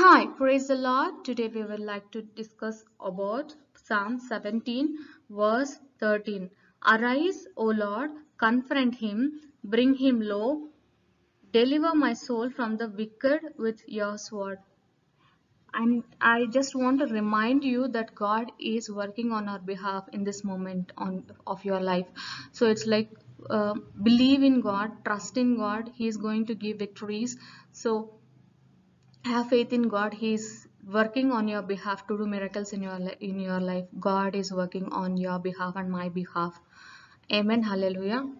Hi, praise the Lord. Today we would like to discuss about Psalm 17, verse 13. Arise, O Lord, confront him, bring him low, deliver my soul from the wicked with your sword. And I just want to remind you that God is working on our behalf in this moment of your life. So it's like believe in God, trust in God. He is going to give victories. So have faith in God. He is working on your behalf to do miracles in your life. God is working on your behalf and my behalf. Amen. Hallelujah.